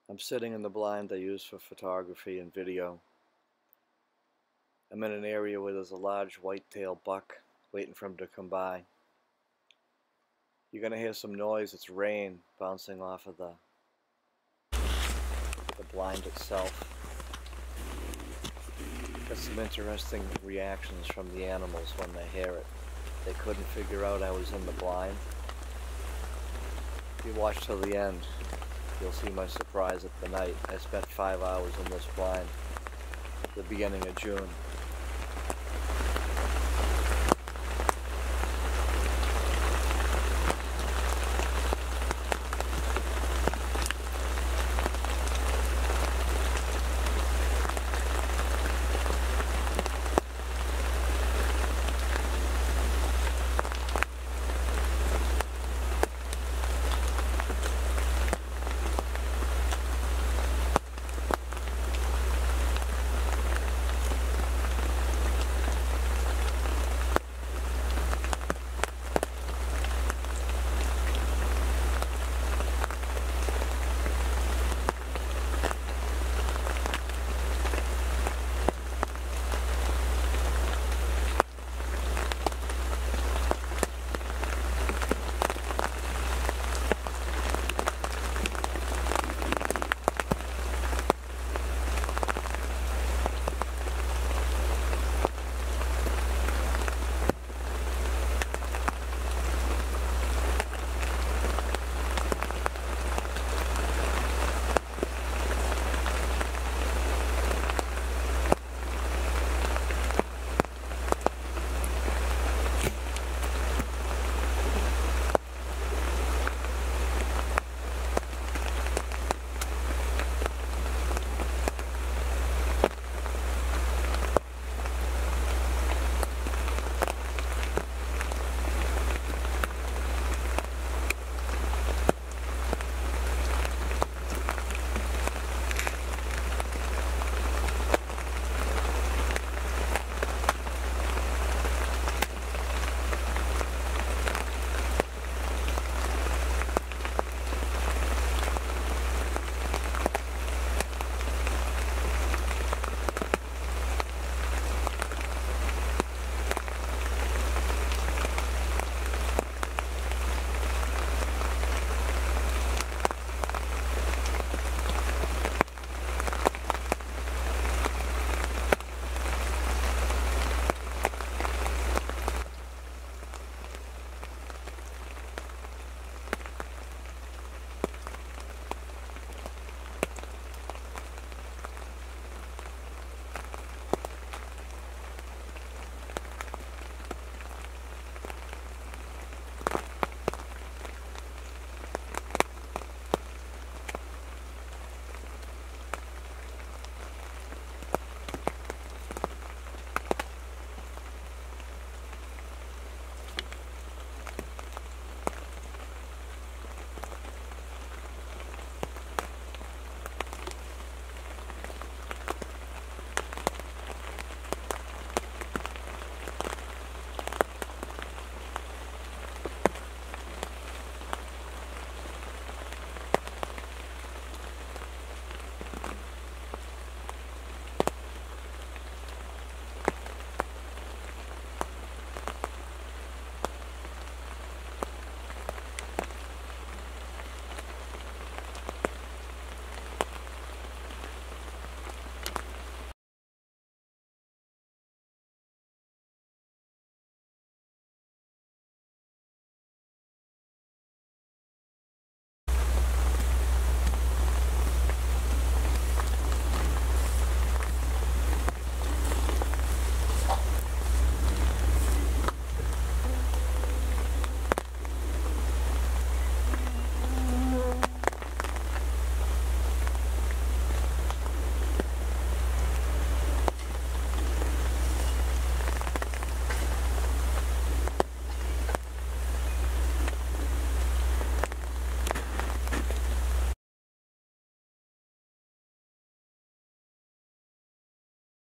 I'm sitting in the blind I use for photography and video. I'm in an area where there's a large whitetail buck waiting for him to come by. You're going to hear some noise. It's rain bouncing off of the blind itself. Got some interesting reactions from the animals when they hear it. They couldn't figure out I was in the blind. If you watch till the end, you'll see my surprise at the night. I spent 5 hours in this blind at the beginning of June.